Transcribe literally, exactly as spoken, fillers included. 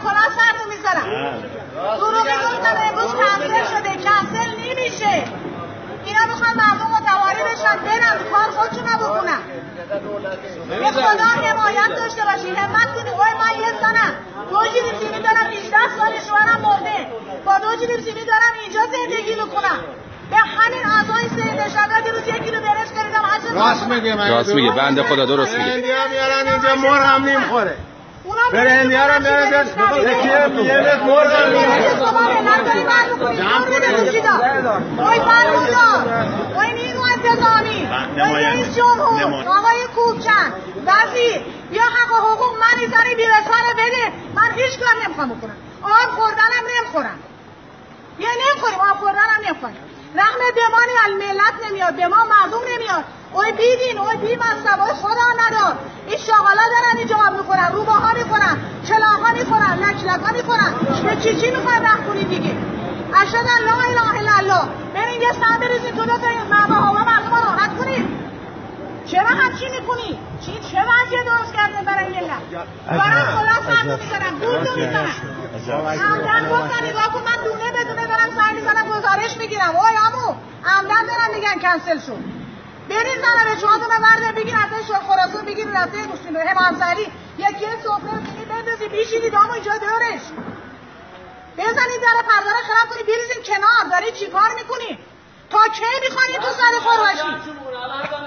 کلا سرمو میذارم. دروغی گفتم امروز کنسل شده، کنسل نمیشه. اینا میخوان مردم متواری بشن برن کار خودشون رو بکنن. به خدا حمایت داشته باشی، همت کنی. اوه من یه زنم دو جیب سیمی دارم، هجده سال شوهرم مرده، با دو جیب سیمی دارم اینجا زندگی میکنم. به همین اعضای سید نشانه روز یک کیلو برنج خریدم. راست میگه، راست میگه، بنده خدا درست میگه. برندیا میارن اینجا مر هم نمیخوره. برندیا رو میارن یکی یه متر مر هم نمیخوره. جمع کنید چی داد؟ وای فرمانده، وای نیرو انتظامی، وای رئیس جمهور، آقای کوبچن، وزیر، بیا حق و حقوق من ایزانی بیرسانه بده. من هیچ کار نمیخوام بکنم. آب خوردنم نمیخورم. یه نمیخوریم، آب خوردنم نمیخوریم. رحم بمانی الملت نمیاد، به ما مردم نمیاد. اوی بیدین، اوی بی مصرف، اوی خدا ندار. این شاغلا دارن اینجا آب میخورن، روباها میخورن، چلاها میخورن، لچلکا میخورن. به چی چی میخوای رحم کنید دیگه؟ اشهد ان لا اله الا الله. برین یه سهم بریزین تو دو مبه هوا مردم رو راحت کنید. چرا همچی میکنی؟ چی چه وضعی درست کردن برای ملت؟ دارن خدا سهم رو میزنن، گوردو میزنن. عمدن گفتن نگاه کن من دونه بدونه دارم سر میزنم گزارش میگیرم. اوی امو عمدن دارن میگن کنسل شد. برین زنه به چهاتونه برده بگیر ازش خراسان بگیر رفته گوشتین همانزری یکی سفره بگیر بندازی بیشینی دامو اینجا دارش بزنید در پرداره خراب کنی بریزین کنار. داری چی کار میکنی؟ تا کی میخوانی تو سر خور باشی؟